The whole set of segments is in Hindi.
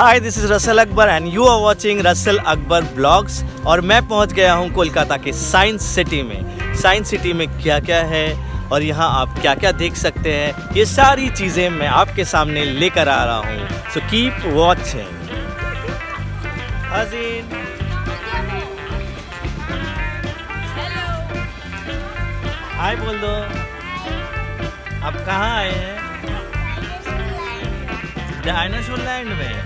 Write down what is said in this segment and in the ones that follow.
Hi, this is Rasel Akbar and you are watching Rasel Akbar blogs. और मैं पहुंच गया हूं कोलकाता के साइंस सिटी में। साइंस सिटी में क्या क्या है और यहां आप क्या क्या देख सकते हैं, ये सारी चीज़ें मैं आपके सामने लेकर आ रहा हूं। So keep watching. अजीन हाय बोल दो। आप कहाँ आए हैं? डायनासोर लैंड में।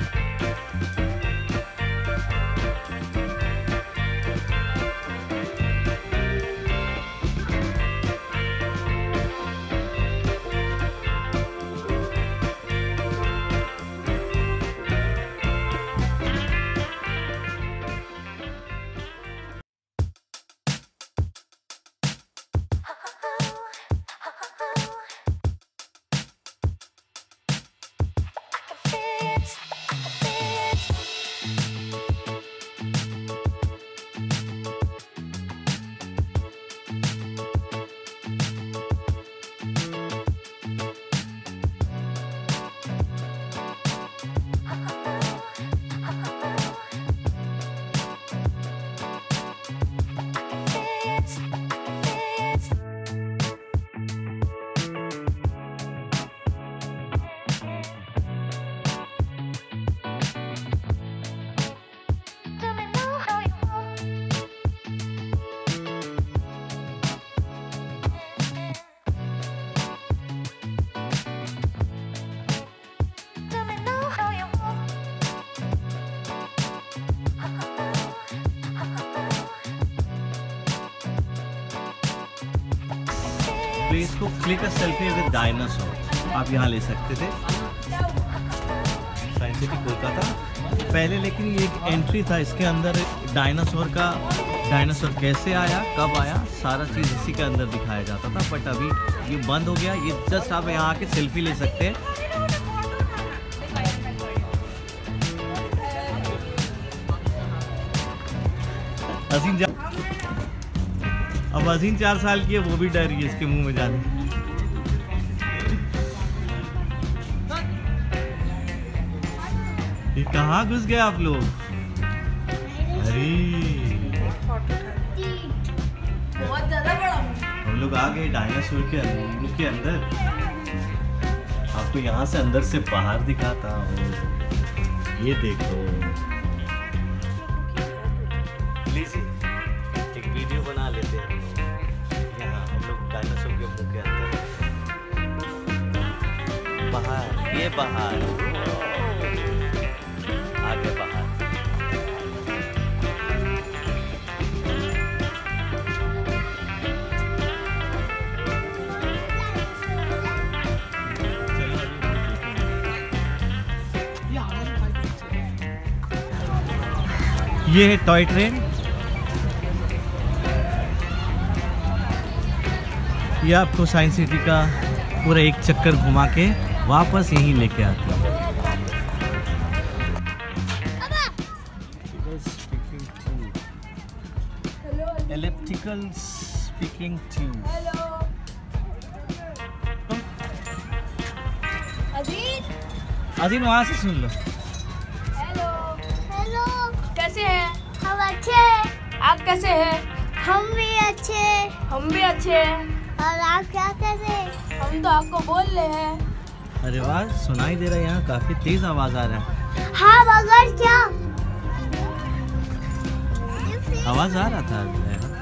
प्लीज को click a selfie with dinosaur आप यहाँ ले सकते थे। साइंस सिटी कोलकाता पहले, लेकिन ये एक एंट्री था, इसके अंदर डायनासोर का, डायनासोर कैसे आया, कब आया, सारा चीज़ इसी के अंदर दिखाया जाता था। बट अभी ये बंद हो गया। ये जस्ट आप यहाँ आके सेल्फी ले सकते हैं। अब अजीन 4 साल की है, वो भी डर रही है इसके मुंह में जाने। ये कहाँ घुस गए आप लोग? अरे बहुत ज्यादा बड़ा। हम लोग आ गए डायनासोर के मुंह के अंदर। आपको यहाँ से अंदर से बाहर दिखाता हूँ। ये देखो, लीजिए एक वीडियो बना लेते हैं। यहाँ हम लोग डायनासोर के मुंह के अंदर, बाहर, ये बाहर, आगे बाहर। ये है टॉय ट्रेन। ये आपको साइंस सिटी का पूरा एक चक्कर घुमा के वापस यहीं लेके आती है। Elliptical speaking tube। अजीन वहाँ से सुन लो। हेलो हेलो, कैसे हैं? हम अच्छे हैं। आप कैसे हैं? हम भी अच्छे। हम भी अच्छे हैं। और आप क्या कैसे? हम तो आपको बोल रहे हैं। अरे वाह, सुनाई दे रहा है, यहाँ काफी तेज आवाज आ रहा है। हाँ, मगर क्या आवाज आ रहा था।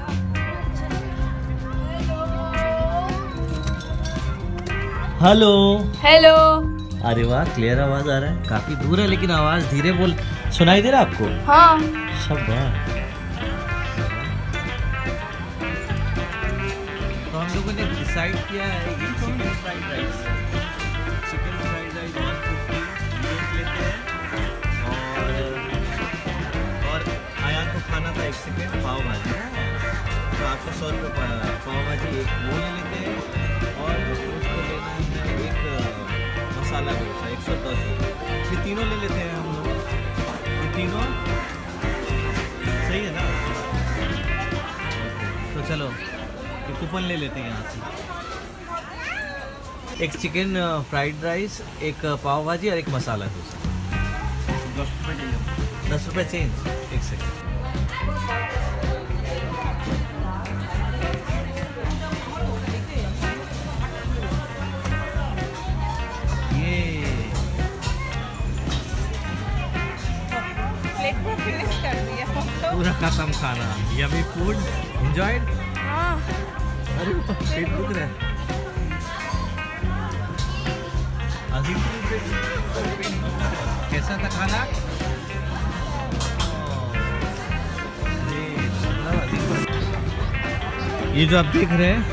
Hello hello. अरे वाह, क्लियर आवाज आ रहा है। काफी दूर है लेकिन आवाज धीरे बोल, सुनाई दे रहा है आपको? हाँ। शाबाश। तो हम लोगों ने डिसाइड किया है कि चिकन फ्राइड राइस 150 लेते हैं। और आयान को खाना था 1 सेकेंड पाव भाजी, तो आपको 100 रुपये पाव भाजी एक वो ले लेते हैं। और उसको लेना है एक मसाला डोसा 110 रुपये। ये तीनों ले लेते हैं हम लोग। ये तीनों सही है ना? तो चलो ये कूपन ले लेते हैं यहाँ से। एक चिकन फ्राइड राइस, एक पाव भाजी और एक मसाला डोसा। 10 रुपये चेंज। एक सेकेंड। पूरा खत्म खाना। Yummy food enjoyed. अरे पेट दुख रहा है। कैसा था खाना? ये जो आप देख रहे हैं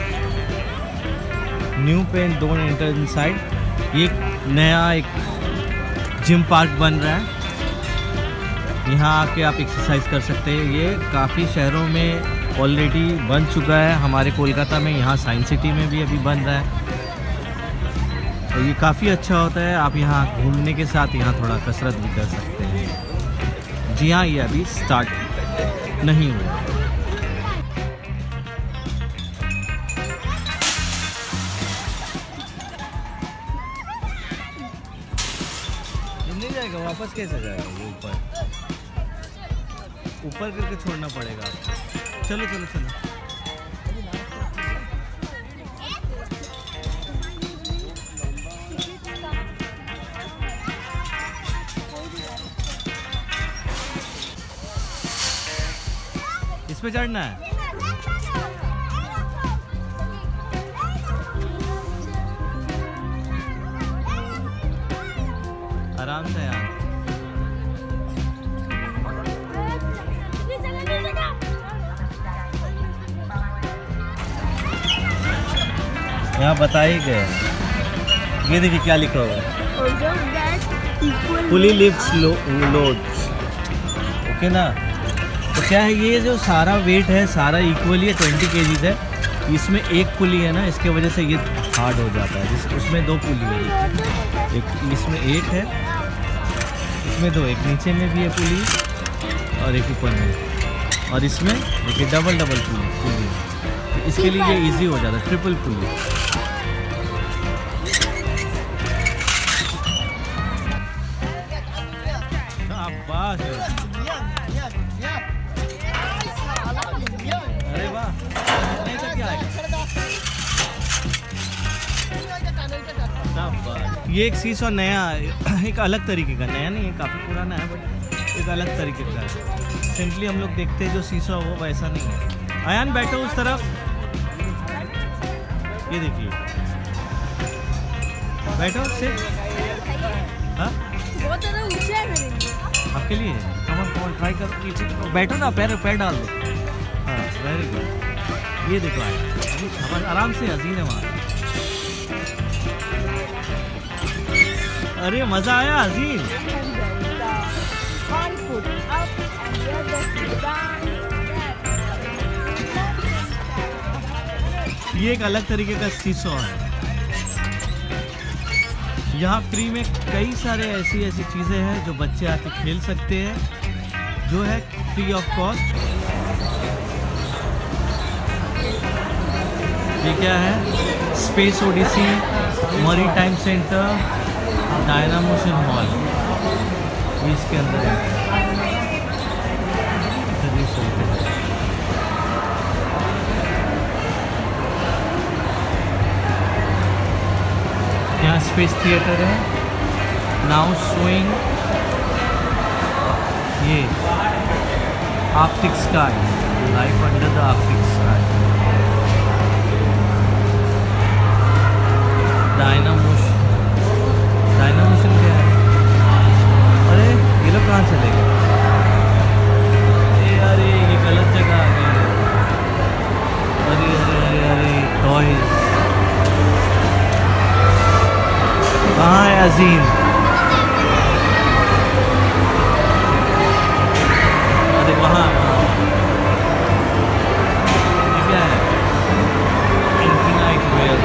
new pen don't enter inside, ये नया एक जिम पार्क बन रहा है। यहाँ आके आप एक्सरसाइज कर सकते हैं। ये काफ़ी शहरों में ऑलरेडी बन चुका है। हमारे कोलकाता में यहाँ साइंस सिटी में भी अभी बन रहा है। तो ये काफ़ी अच्छा होता है। आप यहाँ घूमने के साथ यहाँ थोड़ा कसरत भी कर सकते हैं। जी हाँ, ये अभी स्टार्ट नहीं हुआ। नहीं जाएगा, वापस कैसे जाएगा? वो ऊपर करके छोड़ना पड़ेगा। चलो चलो चलो। इस पे चढ़ना है। आराम से यार। यहाँ बताइए गए। ये देखिए क्या लिखा हुआ है, पुली लिफ्ट्स लोड्स। ओके ना। तो क्या है, ये जो सारा वेट है सारा इक्वली है, 20 kg है। इसमें एक पुली है ना, इसके वजह से ये हार्ड हो जाता है। उसमें 2 पुली है, एक इसमें एक है, इसमें 2, एक नीचे में भी है पुली और एक ऊपर में, और इसमें देखिए डबल पुली। तो इसके लिए ये इजी हो जाता है, ट्रिपल पुली। अरे वाह, नहीं तो क्या है। ये एक सीसॉ नया, एक अलग तरीके का, नया नहीं है, काफ़ी पुराना है, बट एक अलग तरीके का है। सिंपली हम लोग देखते हैं जो सीसॉ वो वैसा नहीं है। आयान बैठो उस तरफ, ये देखिए, बैठो से। हाँ आपके लिए कमन ट्राई करो, पीछे बैठो ना, पैर डाल दो। हाँ वेरी गुड। ये देखो आयान आराम से, हसीन है वहाँ। अरे मजा आया हसीन। ये एक अलग तरीके का सीसॉ है। यहाँ फ्री में कई सारे ऐसी चीज़ें हैं जो बच्चे आके खेल सकते हैं, जो है फ्री ऑफ कॉस्ट। ये क्या है, space odyssey, maritime centre, dynamotion mall, ये इसके अंदर है। यहाँ स्पेस थिएटर है, नाउ शोइंग ये Arctic sky, life under the Arctic sky. Dynamotion क्या है? अरे ये लोग कहाँ चले गए? अरे ये गलत जगह आ गए। अरे अरे अरे अरे टॉयज कहाँ है अजीम? अरे वहाँ ये क्या है? Infinite well.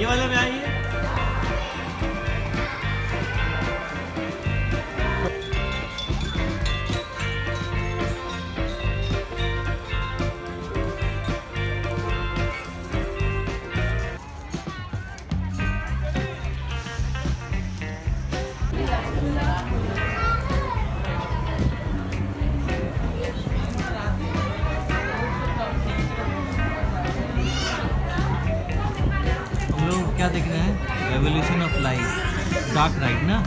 ये वाले में आइए। क्या देख रहे हैं? Evolution of life dark ride ना,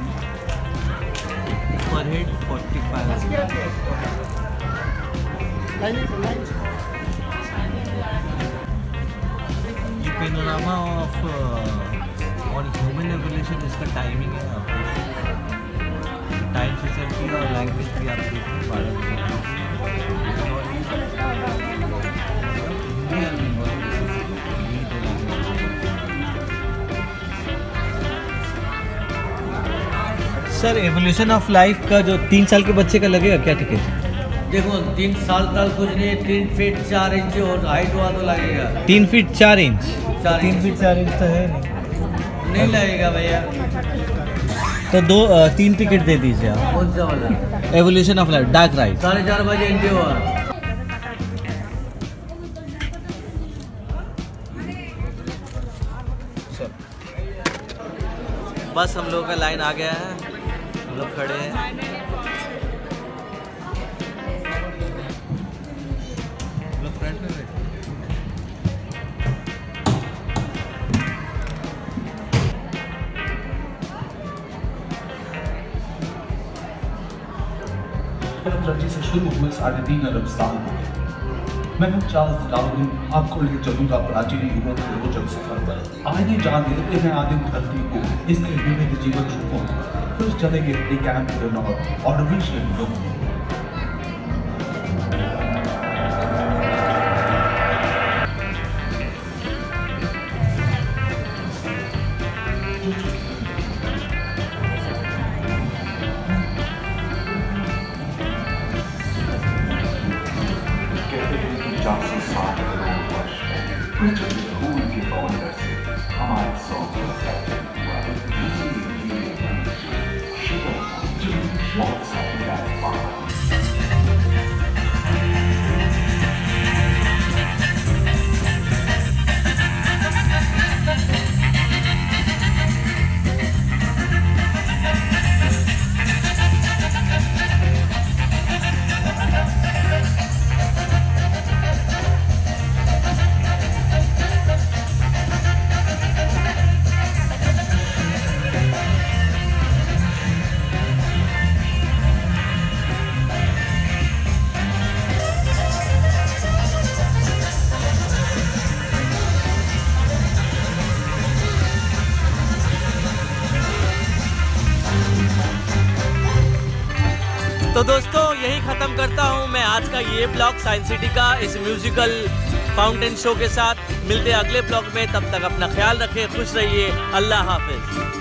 पर हेड 45। ये पेनोरामा ऑफ और ह्यूमन एवोल्यूशन, इसका टाइमिंग है आपको टाइम से चलती है और लैंग्वेज भी आप देख पा रहे हैं। सर एवोल्यूशन ऑफ लाइफ का जो 3 साल के बच्चे का लगेगा क्या टिकट? देखो 3 साल तक कुछ नहीं, 3 फीट 4 इंच और हाइट हुआ तो लगेगा। 3 फीट 4 इंच? 3 फीट 4 इंच तो है नहीं लगेगा भैया। तो 3 टिकट दे दीजिए आप। कौन सा वाला? Evolution of life dark ride. 4:30 बजे एंट्री हुआ। बस हम लोगों का लाइन आ गया है, हम लोग खड़े हैं। लोग फ्रंट में बैठे। से शुरू हुए 3.5 अरब साल हो गए। मैं चार्ल्स डार्विन आपको लेकर चलूंगा प्राचीन युगों के रोचक सफर पर। आइए जान लेते हैं आदिम धरती को, इसके विविध जीवन रूपों को। फिर चलेंगे कैंप और ऑर्डिनेशन लोगों। तो दोस्तों यही ख़त्म करता हूँ मैं आज का ये ब्लॉग साइंस सिटी का, इस म्यूजिकल फाउंटेन शो के साथ। मिलते हैं अगले ब्लॉग में, तब तक अपना ख्याल रखें, खुश रहिए, अल्लाह हाफिज।